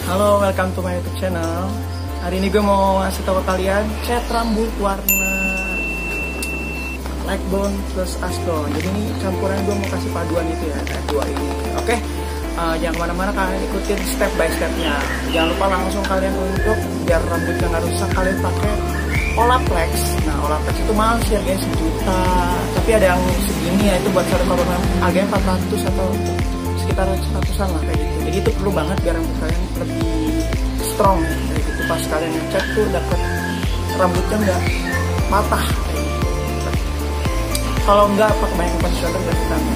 Halo, welcome to my YouTube channel. Hari ini gue mau ngasih tahu kalian cat rambut warna light blonde plus ash blonde. Jadi ini campuran, gue mau kasih paduan itu ya, kayak dua ini. Oke, jangan kemana-mana, kalian ikutin step by stepnya. Jangan lupa langsung kalian untuk biar rambutnya nggak rusak, kalian pakai Olaplex. Nah, Olaplex itu mahal sih, harganya 1 juta. Tapi ada yang segini ya, itu buat satu paduan harganya 400 atau sekitar 100-an lah kayak gitu. Jadi itu perlu banget biar rambut kalian lebih strong ya, kayak gitu. Pas kalian ngecat tuh dapet rambutnya nggak patah kayak gitu. Kalau nggak pakai banyak conditioner dan vitamin.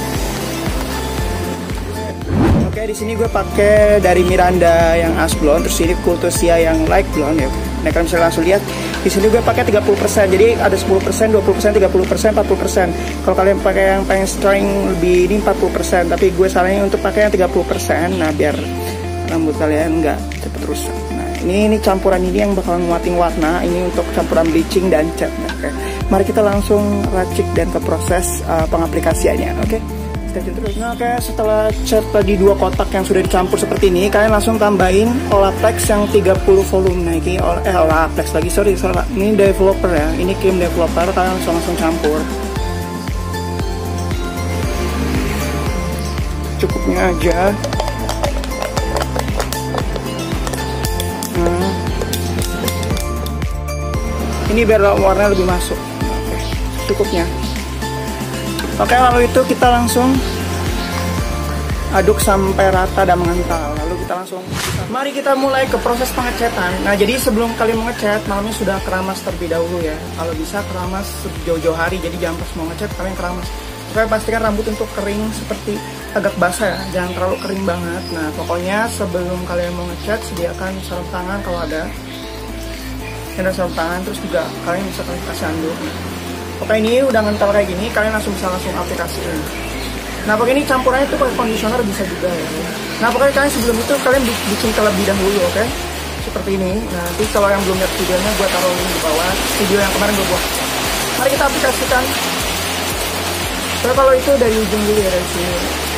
Oke, di sini gue pakai dari Miranda yang ash blonde, terus ini Kultusia yang light blonde ya. Nah, kalian bisa langsung lihat di sini gue pakai 30%. Jadi ada 10%, 20%, 30%, 40%. Kalau kalian pakai yang pengen strength lebih ini 40%, tapi gue saranin untuk pakai yang 30%. Nah, biar rambut kalian nggak cepet rusak. Nah, ini campuran ini yang bakal nguatin warna. Ini untuk campuran bleaching dan cat. Nah, oke. Mari kita langsung racik dan ke proses pengaplikasiannya. Oke. Nah, oke, setelah cat tadi 2 kotak yang sudah dicampur seperti ini, kalian langsung tambahin Olaplex yang 30 volume. Nah, ini Olaplex lagi, sorry, ini developer ya, ini krim developer. Kalian langsung campur cukupnya aja. Nah, ini biar warna lebih masuk. Oke, cukupnya. Oke, lalu itu kita langsung aduk sampai rata dan mengental. Lalu kita langsung, mari kita mulai ke proses pengecatan. Nah, jadi sebelum kalian mengecat, malamnya sudah keramas terlebih dahulu ya. Kalau bisa keramas jauh-jauh hari, jadi jangan pas mau ngecat kalian keramas. Pokoknya pastikan rambut untuk kering seperti agak basah ya, jangan terlalu kering banget. Nah, pokoknya sebelum kalian mau ngecat, sediakan sarung tangan kalau ada. Ada sarung tangan, terus juga kalian bisa kasih handuk. Oke, ini udah ngental kayak gini, kalian langsung aplikasiin. Nah, pakai ini campurannya tuh pakai conditioner bisa juga ya. Nah, pokoknya kalian sebelum itu kalian bikin terlebih dahulu, oke? Seperti ini. Nah, nanti kalau yang belum lihat videonya, gue taruh link di bawah video yang kemarin gue buat. Mari kita aplikasikan. Nah, kalau itu dari ujung dulu ya, dari sini.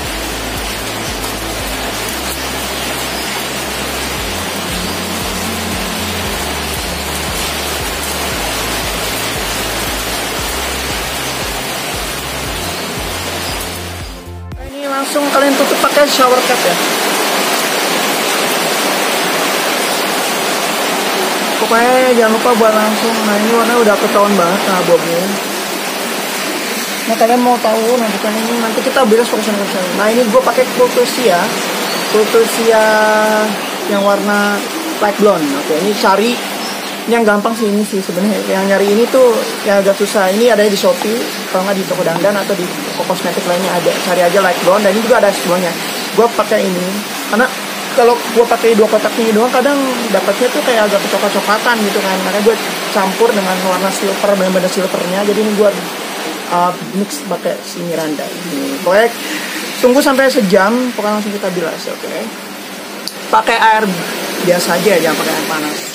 Langsung kalian tutup pakai shower cap ya. Pokoknya jangan lupa buat langsung. Nah, ini warna udah ketahuan banget, nah bobnya. Nah, kalian mau tahu nanti kan ini nanti kita bilas fokusan. Nah, ini gue pakai Kultusia yang warna light blonde. Oke, ini cari yang gampang sih ini sih sebenarnya. Yang nyari ini tuh yang agak susah. Ini ada di Shopee, kalau nggak di toko dandan atau di toko kosmetik lainnya ada. Cari aja light blonde, dan ini juga ada sebelumnya. Gue pakai ini karena kalau gue pakai 2 kotak ini doang, kadang dapatnya tuh kayak agak coklat-coklatan gitu kan. Makanya gue campur dengan warna silver, bener-bener silvernya. Jadi ini gue mix pakai si Miranda ini. Pokoknya tunggu sampai sejam, pokoknya langsung kita bilas, oke? Pakai air biasa aja, jangan pakai air panas.